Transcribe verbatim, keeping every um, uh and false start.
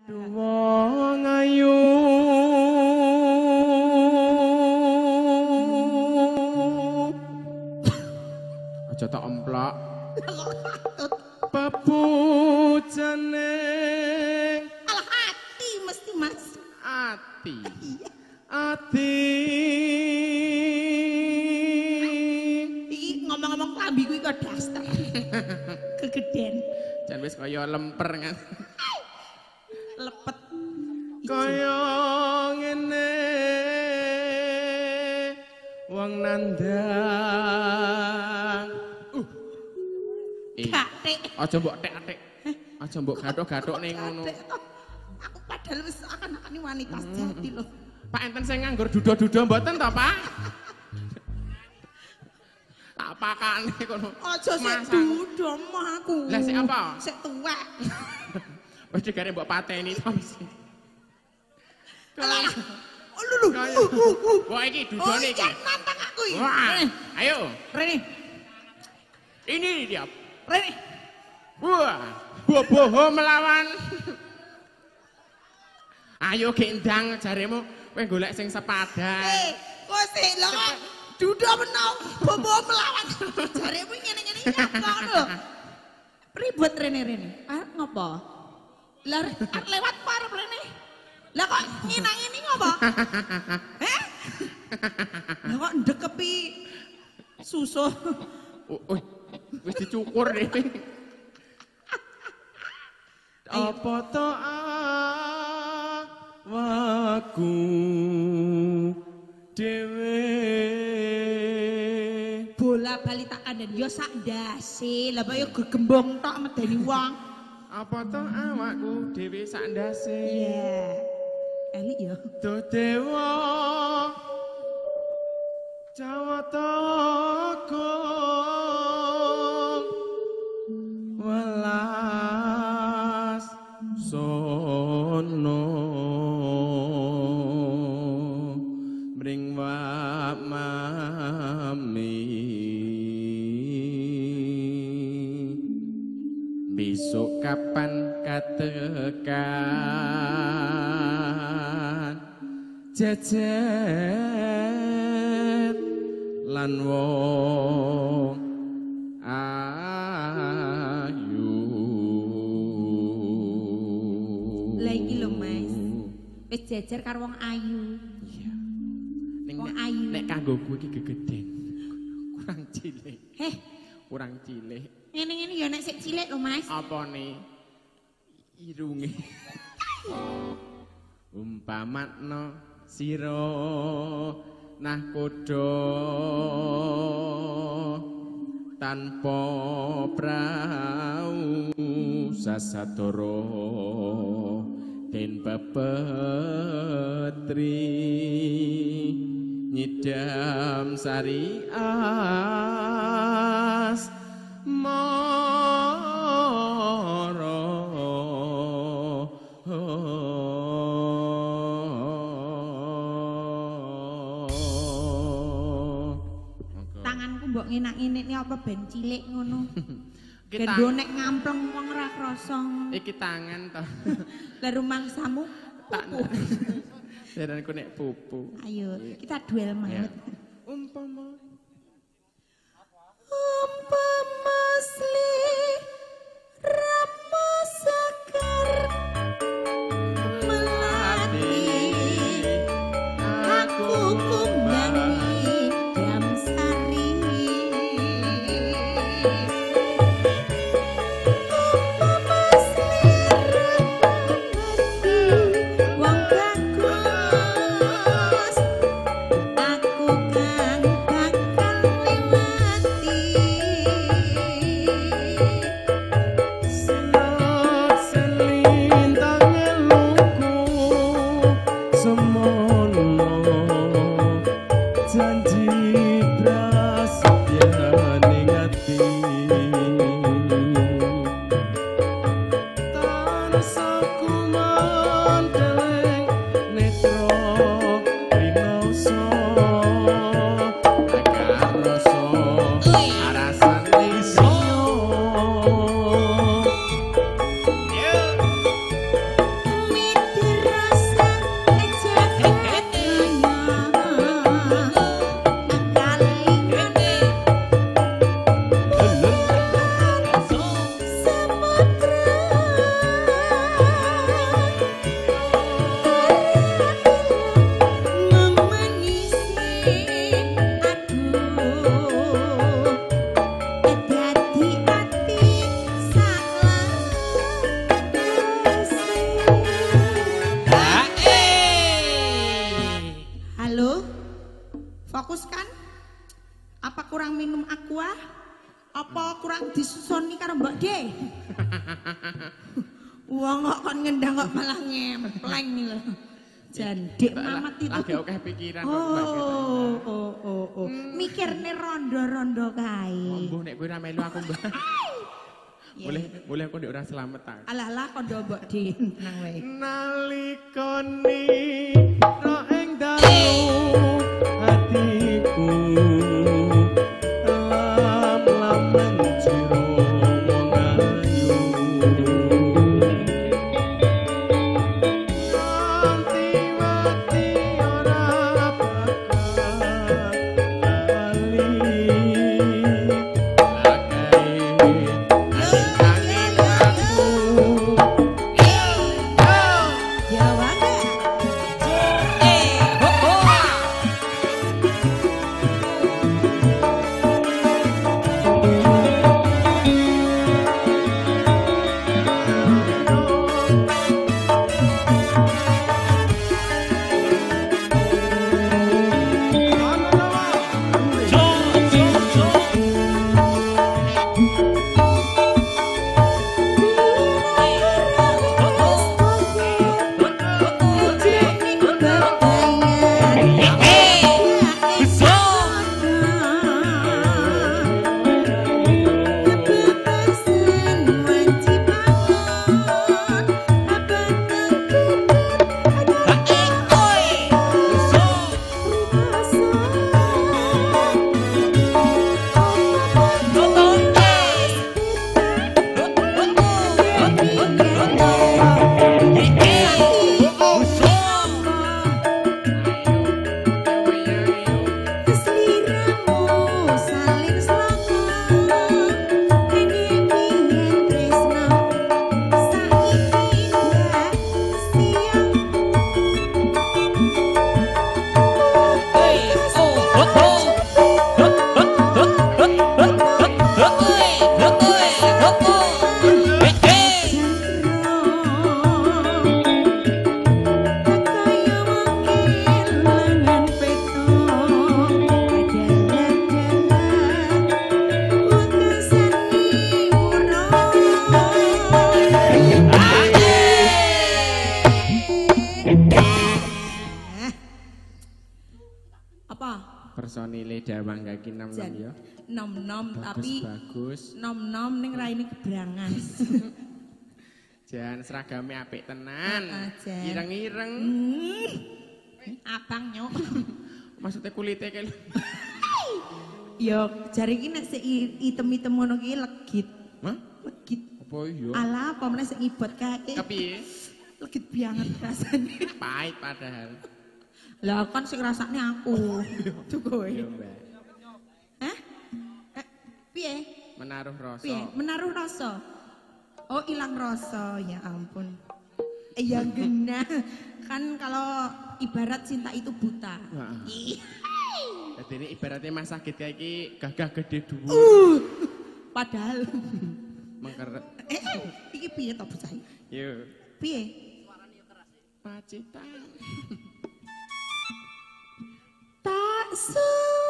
wong ayu aja tak emplak pepujane al hati mesti mas ati ati iki ngomong-ngomong klambi kuwi kok daster kegeden jan wis kaya lemper kan lepet kaya ngene wong nandang uh gatek aja mbok tek-tek aja mbok gathok-gathok ning ngono aku padahal wis akan-akan wanita sejati lho Pak enten sing nganggur duda-duda mboten to Pak tak pakane kono aja sik duda mah aku lah sik apa sik tuwek wis digare mbok pateni to Alah, oh lulu, wah iki dudane iki. nantang aku iki. Wah, ayo. Rene. Ini dia. Rene. Wah, boboho melawan. Ayo gendang jaremu kowe golek sing sepadan. Eh, kok sik lho kok duda menau boboho melawan. Jaremu ngene-ngene iki apa lho. Ribet Rene Rene. Ah, ngopo? Lah lewat parep Rene. Lah kok nginang-ini ngopo? Heh? Lah kok ndekepi susuh. Oh, wis dicukur deh. Apa to awakku dhewe bola bali tak kandhani ya sak ndase. Lah kok ya gegembong tok medeni wong. Apa to awakku dhewe sak ndase. Iya. Elik ya. Do dewa Jawataka welas sono mring wa mami besok kapan katekan jejer lan wong ayu Lah iki lho Mas wis jejer karo wong ayu iya wong ayu nek kanggo kowe iki gegeden kurang cilik heh kurang cilik ngene-ngene ya nek sik cilik lho Mas apane irunge umpamatno sira nah kodho tanpa prau sasadara den pepetri nyidam sari as mara tanganku mbok ngenak-ngenik ni apa ben cilik ngono Kita gendho nek ngampleng wong ora krasa iki tangan to lah rumangsamu tak daranku nek pupu ayo kita duel maut umpama umpama sli rama sakar melati aku kumbangi damsari umpama sli rama wong bagus aku kan bagus ngendang kok malah ngempleng nih loh. Jandek mamat itu. Lagi oke pikiran kok Oh, Mbak Gita. oh, oh, oh, oh. Mikirne rondo-rondo kae. Mbuh nek kowe ra melu aku Mbak. Boleh boleh aku ndek ora selamat ta. Alah-alah kondo mbok di tenang wae. Nalikoni ro ing dalu hatiku lam-lam menjiro mengayu Mati-mati ora bakal bali personile Dawang Gaki nom nom ya. Nom-nom tapi bagus. Nom-nom ning raine gebrangan. Jan seragame apik tenan. Jan. Ireng-ireng. Hmm. Abang nyok. Maksudnya kulitnya kayak Yo, jari iki nek sik item-item ngono ki legit. Hah? Legit. Apa iya? Alah, apa meneh sik ibot kae. Kepiye? Legit banget rasane. Pahit padahal. Lah kan sing rasane aku. Tuh kowe. Iya, Mbak. Hah? Eh, piye? Menaruh rasa. Piye? Menaruh rasa. Oh, hilang rasa. Ya ampun. Eh, ya genah. Kan kalau ibarat cinta itu buta. Heeh. Jadi ini ibaratnya Mas Sakit kayak iki gagah gede dulu. Uh, padahal. Mengkeret. Eh, iki piye to bocah iki? Yo. Piye? Suarane keras ya. Pacitan. Tak su